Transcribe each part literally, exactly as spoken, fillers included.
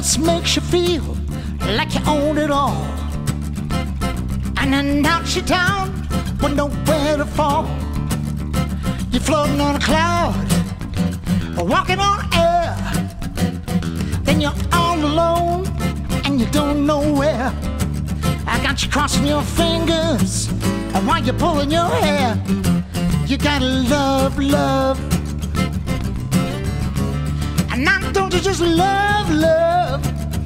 else makes you feel like you own it all, and then knocks you down with nowhere to fall. You're floating on a cloud, walking on air, then you're all alone and you don't know where. I got you crossing your fingers while you're pulling your hair. You gotta love, love, and now don't you just love, love.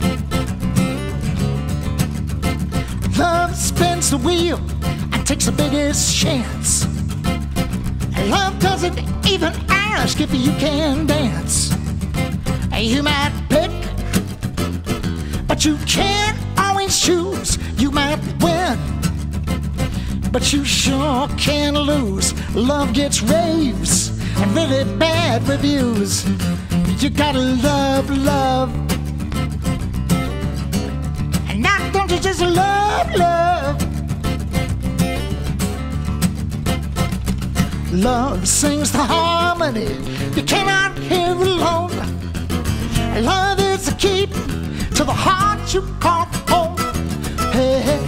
Love spins the wheel and takes the biggest chance. Love doesn't even ask if you can dance. You might pick, but you can't always choose. You might win, but you sure can lose. Love gets raves and really bad reviews. You gotta love, love, and now don't you just love, love. Love sings the harmony you cannot hear alone. Love is the key to the heart you call home. Hey, hey.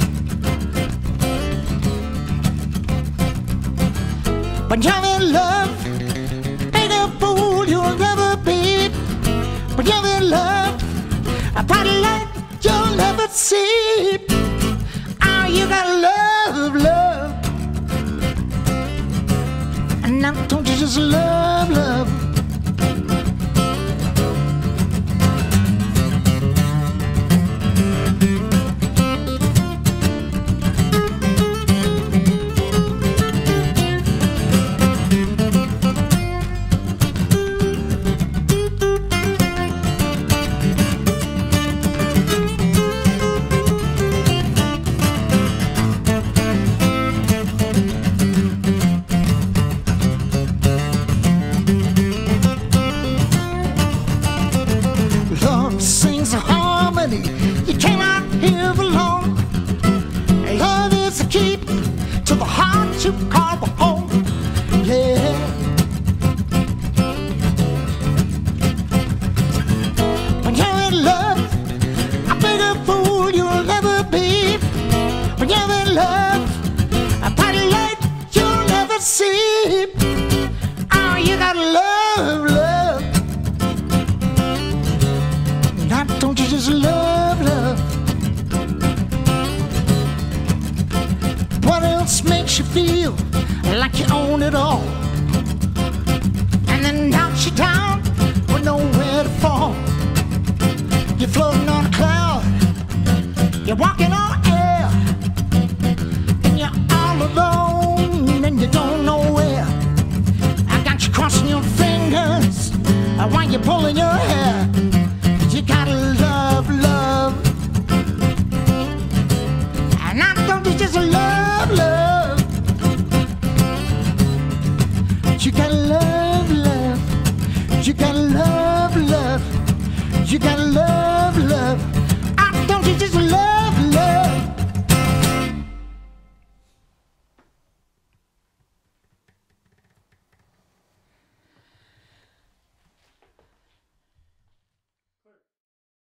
When you're in love, ain't a fool you'll never be. When you're in love, a bright light you'll never see. Oh, you gotta love, love, and now don't you just love, love. You cannot hear alone. Love is the key to the heart you call home. Yeah. When you're in love, a bigger fool you'll never be. When you're in love, a bright light you'll never see. Oh, you gotta love, love. Now don't you just love, love? What else makes you feel like you own it all, and then knocks you down with nowhere to fall? You're floating on a cloud, you're walking on air, and you're all alone and you don't know where. I got you crossing your fingers while you're pulling your hair. You gotta love, love, and now don't you just love, love. You gotta love, love. You gotta love, love. You gotta love, love. Ah, don't you just love?